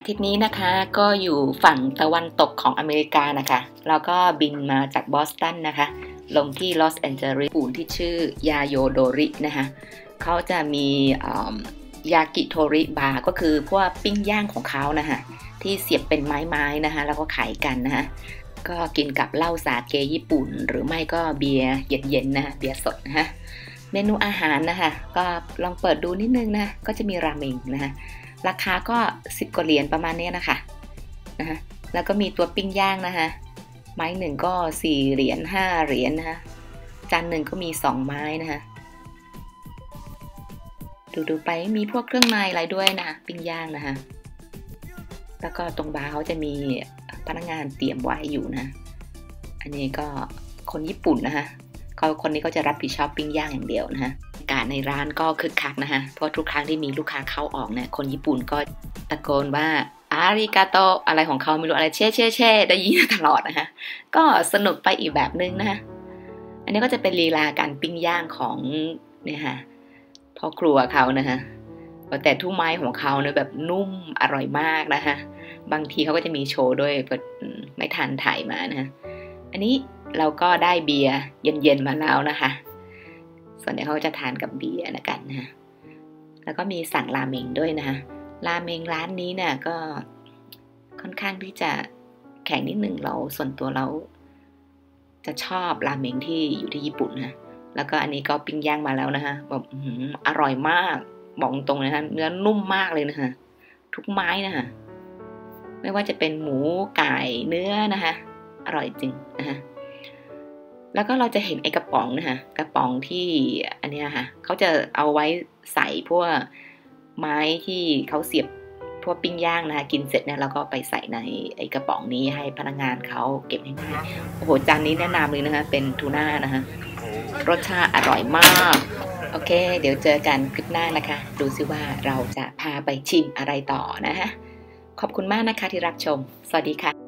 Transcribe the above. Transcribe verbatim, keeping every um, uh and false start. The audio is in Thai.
ทริปนี้นะคะก็อยู่ฝั่งตะวันตกของอเมริกานะคะแล้วก็บินมาจากบอสตันนะคะลงที่ลอสแอนเจลิสปูนที่ชื่อยาโยโดรินะคะเขาจะมียากิโทริบาร์ก็คือพวกปิ้งย่างของเขานะคะที่เสียบเป็นไม้ๆนะคะแล้วก็ขายกันนะคะก็กินกับเหล้าสาเกญี่ปุ่นหรือไม่ก็เบียร์เย็นๆนะเบียร์สดนะคะเมนูอาหารนะคะก็ลองเปิดดูนิดนึงนะก็จะมีราเมงนะคะราคาก็สิบกว่าเหรียญประมาณนี้นะคะนะคะแล้วก็มีตัวปิ้งย่างนะคะไม้หนึ่งก็สี่เหรียญห้าเหรียญนะคะจานหนึ่งก็มีสองไม้นะคะดูดูไปมีพวกเครื่องในอะไรด้วยนะคะปิ้งย่างนะคะแล้วก็ตรงบาร์เขาจะมีพนักงานเตรียมไว้อยู่นะอันนี้ก็คนญี่ปุ่นนะคะเขาคนนี้ก็จะรับผิดชอบปิ้งย่างอย่างเดียวนะคะการในร้านก็คึกคักนะคะเพราะทุกครั้งที่มีลูกค้าเข้าออกเนี่ยคนญี่ปุ่นก็ตะโกนว่าอาริกาโตอะไรของเขาไม่รู้อะไรเช่เช่เช่ได้ยินตลอดนะคะก็สนุกไปอีกแบบนึงนะคะอันนี้ก็จะเป็นลีลาการปิ้งย่างของเนี่ยค่ะพ่อครัวเขานะคะแต่ทุกไม้ของเขาเนี่ยแบบนุ่มอร่อยมากนะคะบางทีเขาก็จะมีโชว์ด้วยไม่ทันถ่ายมานะคะอันนี้เราก็ได้เบียร์เย็นๆมาแล้วนะคะส่วนใหญ่เขาจะทานกับเบียร์นะกันนะแล้วก็มีสั่งราเมงด้วยนะคะราเมงร้านนี้เนี่ยก็ค่อนข้างที่จะแข็งนิดหนึ่งเราส่วนตัวเราจะชอบราเมงที่อยู่ที่ญี่ปุ่นนะแล้วก็อันนี้ก็ปิ้งย่างมาแล้วนะคะแบบอร่อยมากบอกตรงนะคะเนื้อนุ่มมากเลยนะคะทุกไม้นะคะไม่ว่าจะเป็นหมูไก่เนื้อนะคะอร่อยจริงนะคะแล้วก็เราจะเห็นไอ้กระป๋องนะคะกระป๋องที่อันนี้ค่ะเขาจะเอาไว้ใส่พวกไม้ที่เขาเสียบพวกปิ้งย่างนะคะกินเสร็จเนี่ยเราก็ไปใส่ในไอ้กระป๋องนี้ให้พนักงานเขาเก็บง่ายๆโอ้โหจานนี้แนะนำเลยนะคะเป็นทูน่านะคะรสชาติอร่อยมากโอเคเดี๋ยวเจอกันคลิปหน้านะคะดูซิว่าเราจะพาไปชิมอะไรต่อนะคะขอบคุณมากนะคะที่รับชมสวัสดีค่ะ